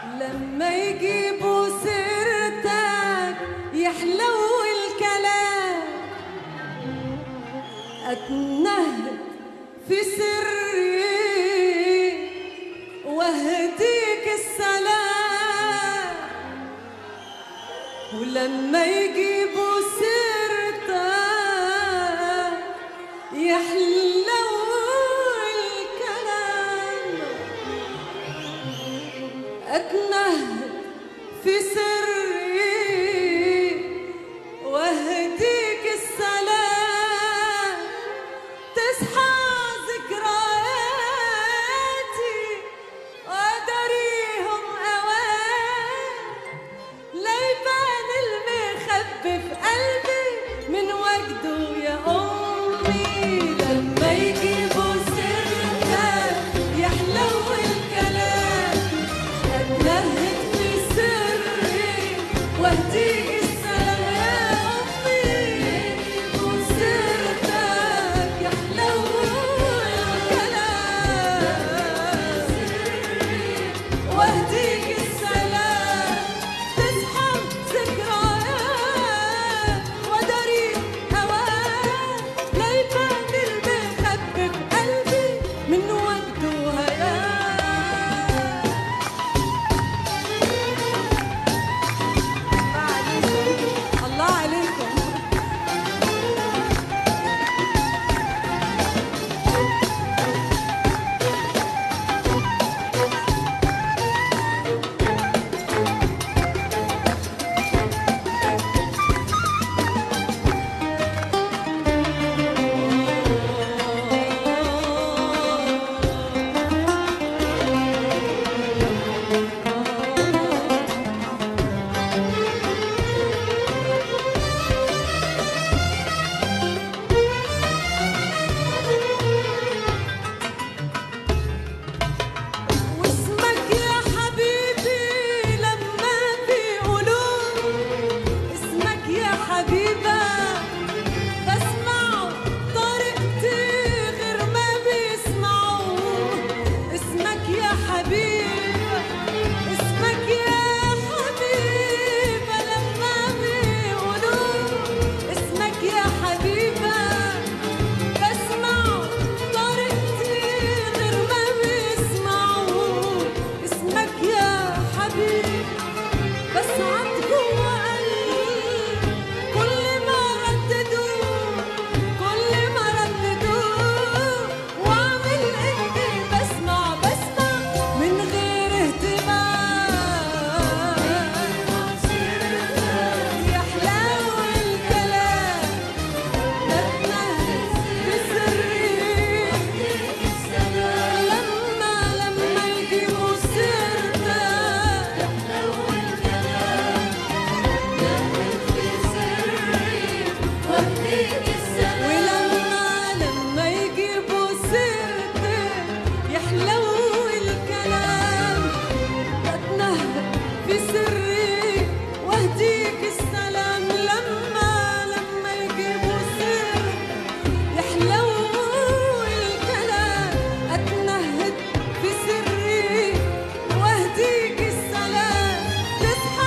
لما يجيبوا سيرتك يحلو الكلام، أتنهد في سري واهديك السلام. ولما يجيبوا سيرتك يحلو الكلام، أتنهد في سري واهديك السلام. تصحى ذكرياتي وأدريهم أوان، ليبان المخبي في قلبي من وجده يا أمي. لما يجيبوا سيرتك يحلو الكلام، أتنهد في سري واهديك السلام يا أمي. يجيبوا سيرتك يحلو الكلام واهديك السلام. تصحى ذكريات ودري هواك، ليبان المخبي في قلبي من وجده هيام. الله عليكم. واسمك يا حبيبي لما بيقولوا اسمك يا حبيبة، بسمعه طريقتي غير ما بيسمعوا. اسمك يا حبيبة، اسمك يا حبيبة لما بيقولوا اسمك يا حبيبة، بسمعه طريقتي غير ما بيسمعوا. اسمك يا حبيبي بس عند جوا قلبي، كل ما رددوه كل ما رددوه، واعمل اني بسمع من غير اهتمام. يحلو الكلام، بتنهد في سري لما يجيبوا سيرتك يحلو الكلام، بتنهد في سري واهديك السلام. ولما يجيبوا سيرتك يحلو الكلام، بتنهد في سري واهديك السلام. لما يجيبوا سيرتك يحلو الكلام، أتنهد في سري واهديك السلام. تصحى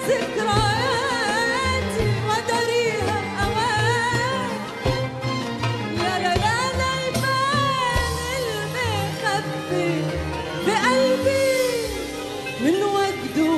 ذكرياتي ودريها أوان، لا لا لا ليبان المخبي في قلبي من وجده